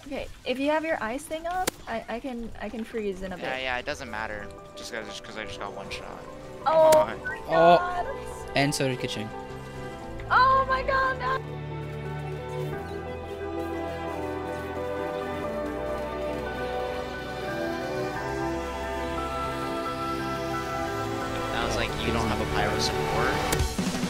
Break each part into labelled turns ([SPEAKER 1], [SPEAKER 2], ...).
[SPEAKER 1] Okay, if you have your ice thing up, I can freeze in a bit.
[SPEAKER 2] Yeah, it doesn't matter. Just because I just got one shot. Come
[SPEAKER 1] Oh
[SPEAKER 2] on.
[SPEAKER 1] my
[SPEAKER 3] Oh,
[SPEAKER 1] god!
[SPEAKER 3] and so did Kaching.
[SPEAKER 1] Oh my god! No.
[SPEAKER 2] Sounds like you don't have a pyro support.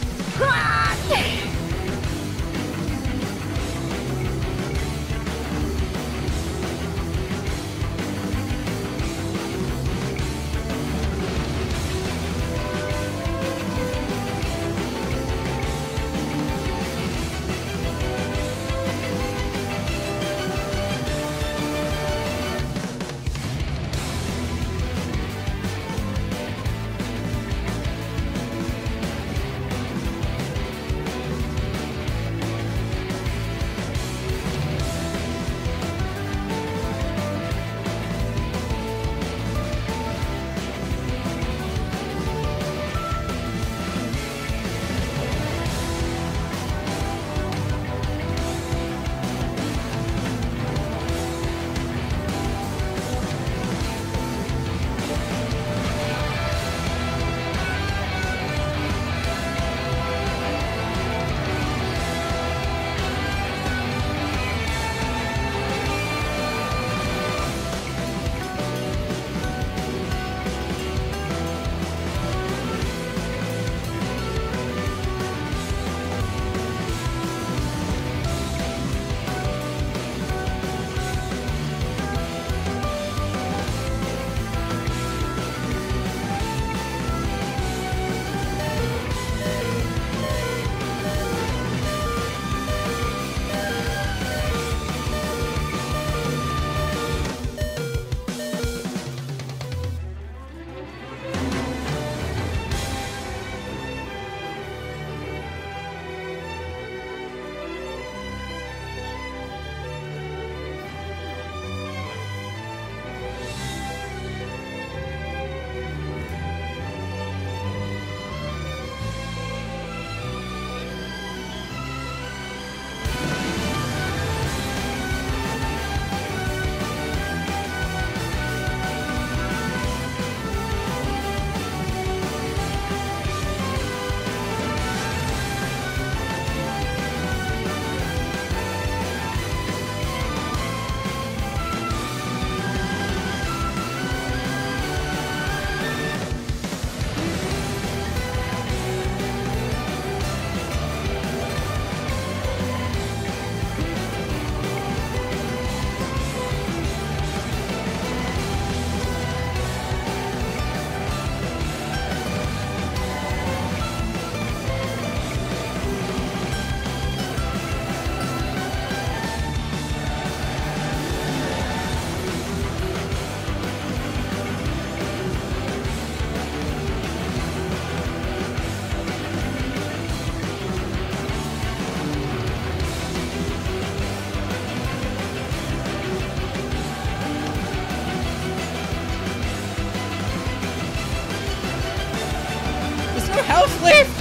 [SPEAKER 3] There's no health left!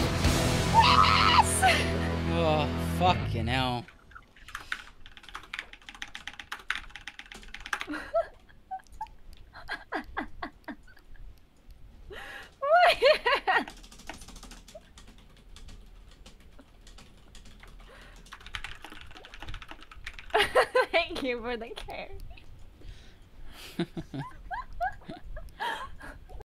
[SPEAKER 1] Yes!
[SPEAKER 3] Oh, fucking hell.
[SPEAKER 1] Thank you for the care.